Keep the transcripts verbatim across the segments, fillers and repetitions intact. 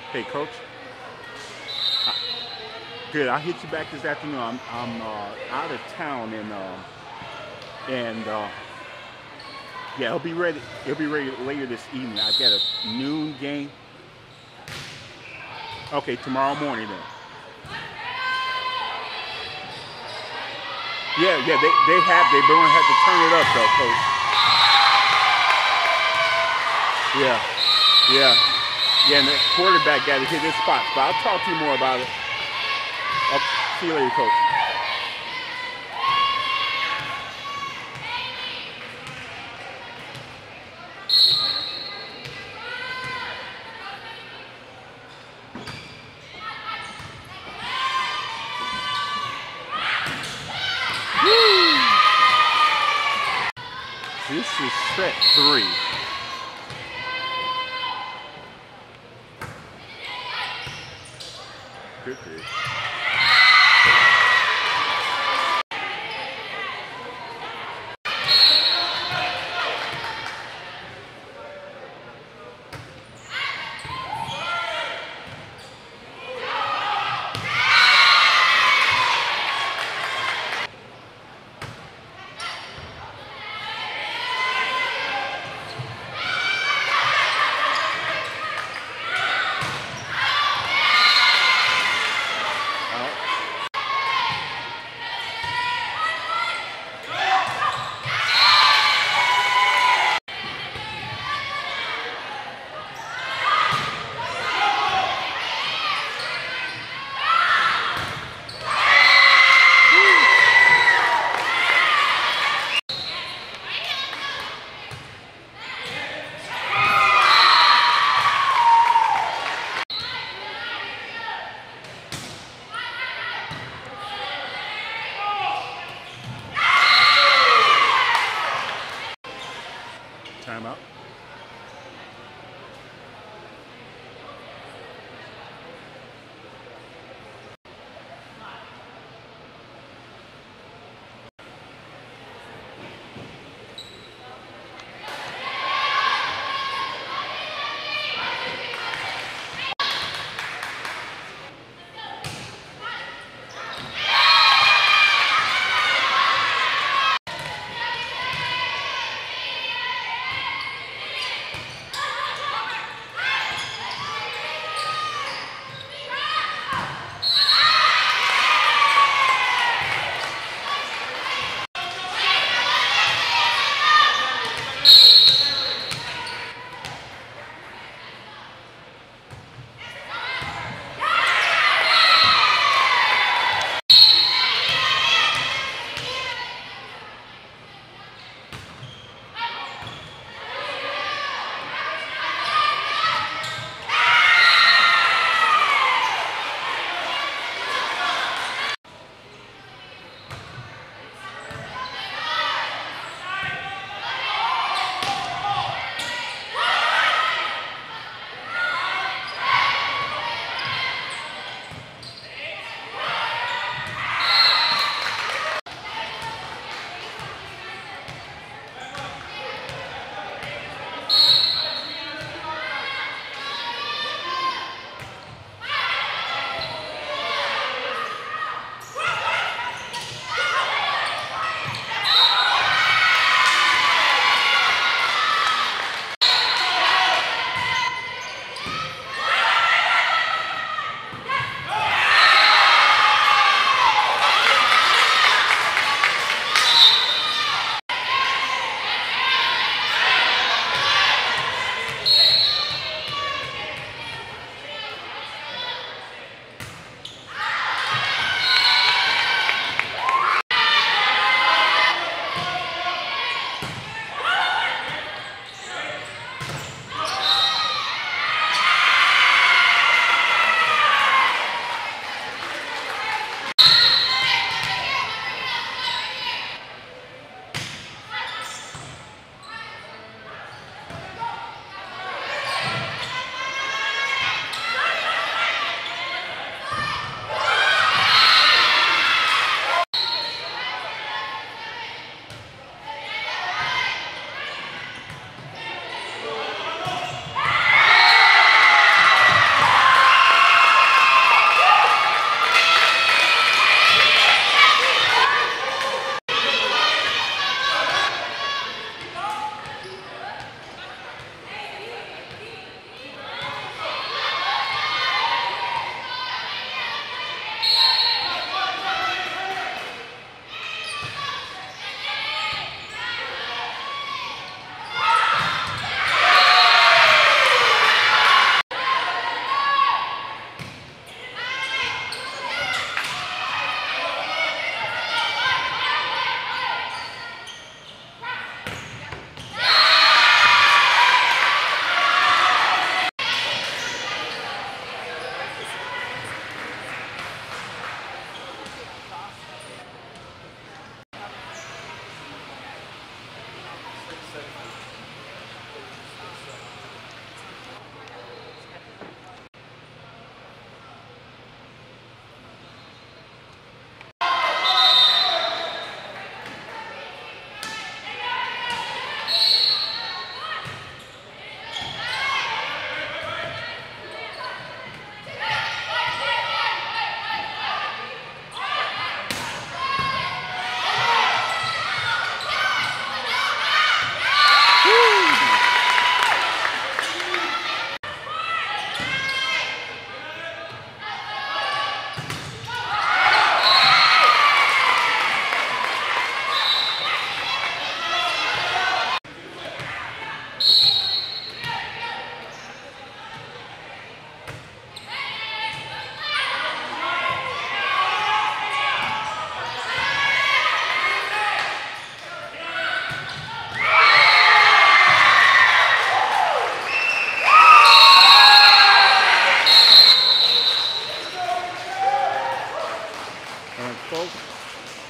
Hey, Coach. I, good. I'll hit you back this afternoon. I'm, I'm uh, out of town, and uh, and uh, yeah, it'll be ready. It'll be ready later this evening. I've got a noon game. Okay, tomorrow morning then. Yeah, yeah, they they have. They're going to have to turn it up, though, Coach. Yeah, yeah. Yeah, and the quarterback got to hit his spots, but I'll talk to you more about it. I'll see you later, Coach. Woo! This is set three. Good pitch.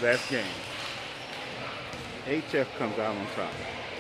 last game. H F comes out on top.